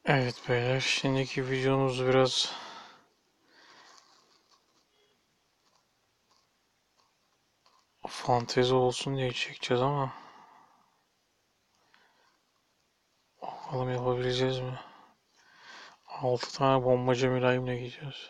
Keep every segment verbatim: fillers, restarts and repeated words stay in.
Evet beyler, şimdiki videomuz biraz fantezi olsun diye çekeceğiz ama bakalım yapabileceğiz mi? Altı tane bombacı mülayimle gidiyoruz.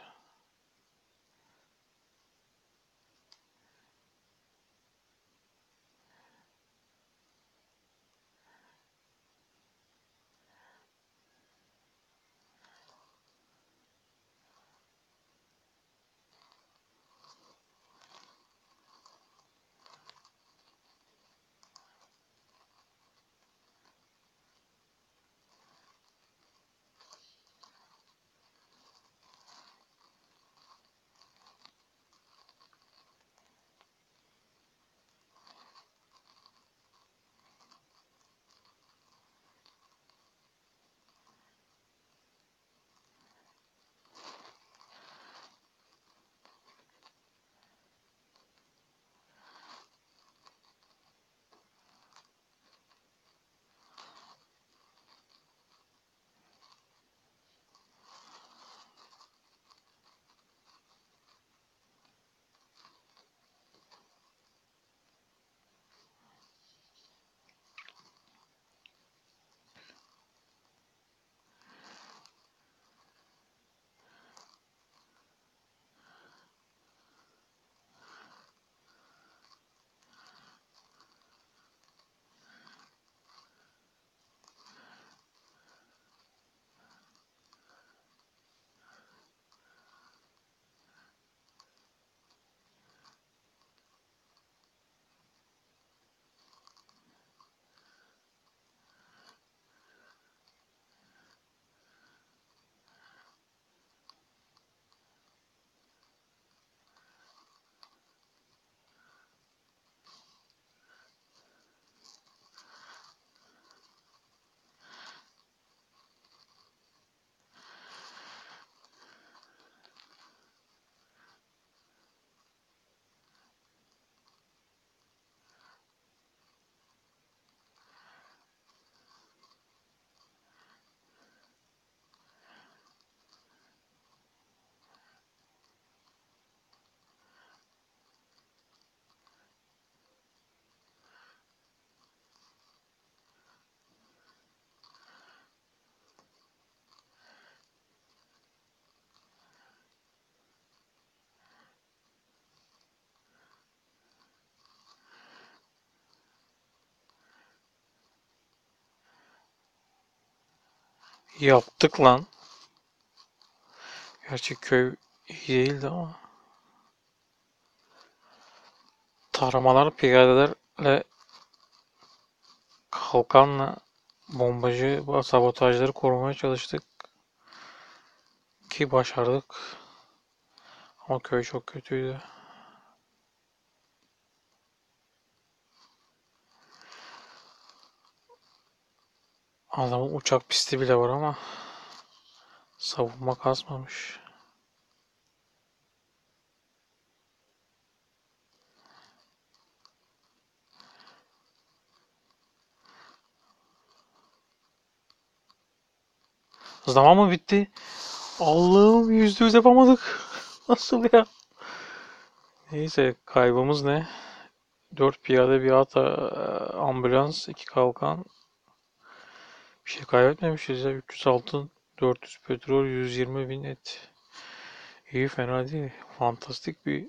Yaptık lan. Gerçi köy iyi değildi ama. Taramalar, piyadelerle, kalkanla bombacı sabotajları korumaya çalıştık ki başardık. Ama köy çok kötüydü. Adamın uçak pisti bile var ama savunma kasmamış. Zaman mı bitti? Allah'ım yüzde yüz yapamadık. Nasıl ya? Neyse kaybımız ne? Dört piyade bir at, eee, ambulans, iki kalkan. Bir şey kaybetmemişiz ya. üç yüz altın, dört yüz petrol, yüz yirmi bin et. İyi fena değil. Fantastik bir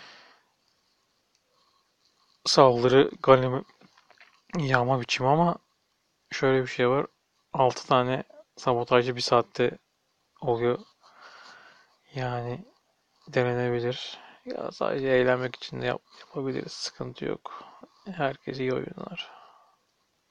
saldırı galimi yağma biçimi ama şöyle bir şey var. Altı tane sabotajcı bir saatte oluyor. Yani denenebilir. Ya sadece eğlenmek için de yap yapabiliriz. Sıkıntı yok. Herkese iyi oyunlar.